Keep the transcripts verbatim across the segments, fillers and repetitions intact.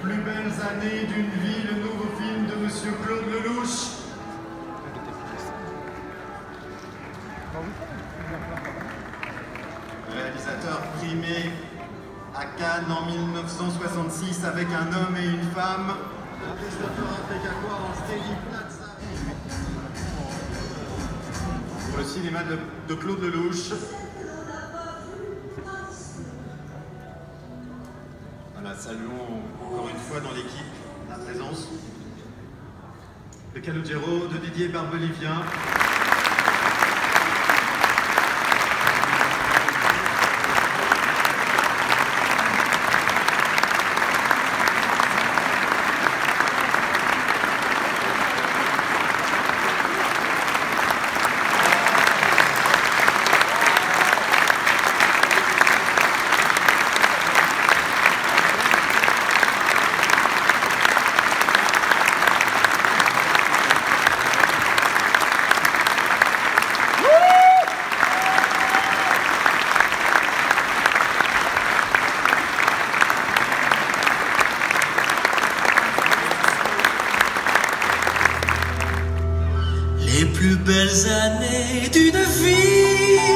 plus belles années d'une vie, le nouveau film de Monsieur Claude Lelouch. Réalisateur primé à Cannes en mille neuf cent soixante-six avec Un homme et une femme. Un Christopher Afegakoir en Steady Plaza. Pour le cinéma de, de Claude Lelouch. Voilà, saluons encore une fois dans l'équipe la présence de Calogero, de Didier Barbelivien. Les plus belles années d'une vie.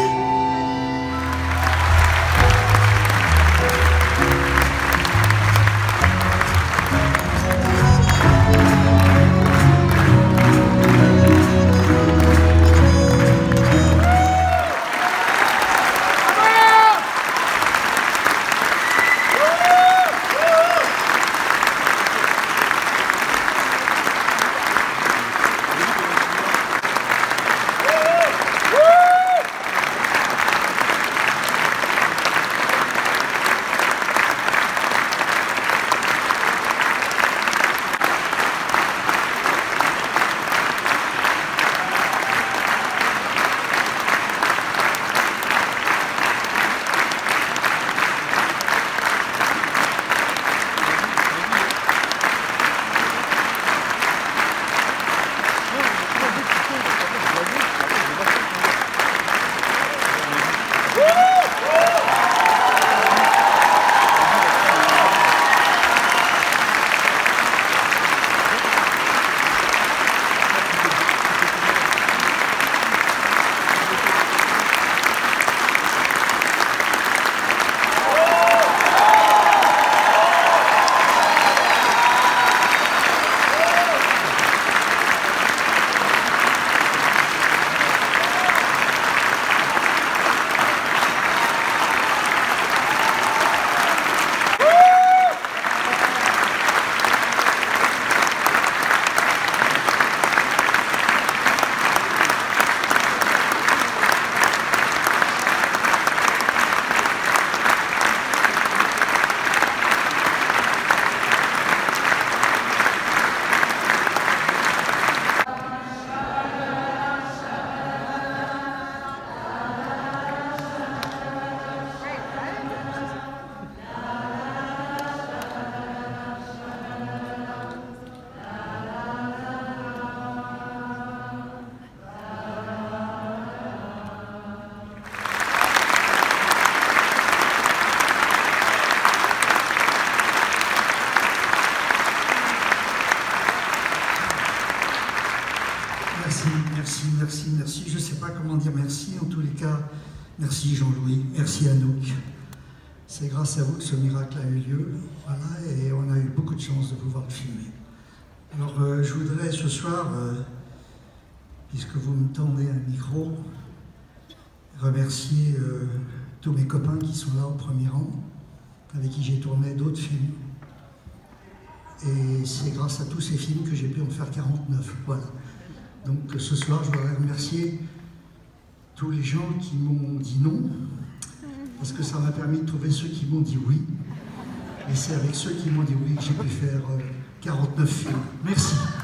Merci, merci, merci, merci. Je ne sais pas comment dire merci. En tous les cas, merci Jean-Louis, merci Anouk. C'est grâce à vous que ce miracle a eu lieu. Voilà, et on a eu beaucoup de chance de pouvoir le filmer. Alors, euh, je voudrais ce soir, euh, puisque vous me tendez un micro, remercier euh, tous mes copains qui sont là au premier rang, avec qui j'ai tourné d'autres films. Et c'est grâce à tous ces films que j'ai pu en faire quarante-neuf. Voilà. Donc ce soir, je voudrais remercier tous les gens qui m'ont dit non, parce que ça m'a permis de trouver ceux qui m'ont dit oui. Et c'est avec ceux qui m'ont dit oui que j'ai pu faire euh, quarante-neuf films. Merci.